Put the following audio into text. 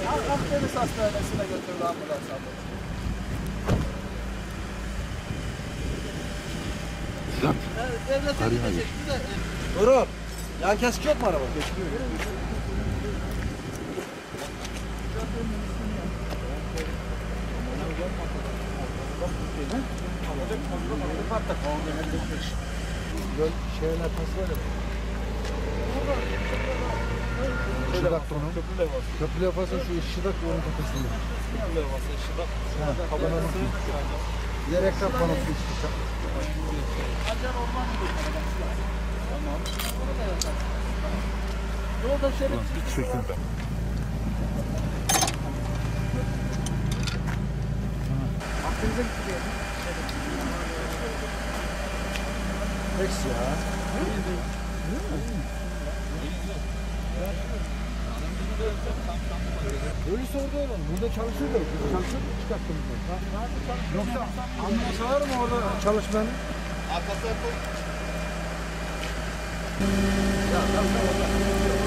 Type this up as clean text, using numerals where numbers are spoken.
Akdeniz Hastanesi'ne götürdü ambulans abi. Devlete gidecekti de. Durun. Yan kesik yok mu araba? Geçmiyor. Göl şeyler pas var ya. Şıdak bunun. Köprü levhası şu şıdak onun tepesinde. Köprü levhası, şıdak. Diğer ekran panosu işte. Acar orman yolu. Tamam. Onu da yaparsın. Yolda şerit Çekildi. Aklınıza gitti ya. Peki ya. Öyle sordu oğlum. Burada çalışıyor da. Çalışıyor da çıkarttım bunu. Yoksa ambulans var mı orada çalışmanın? arkasına koy. Ya tamam.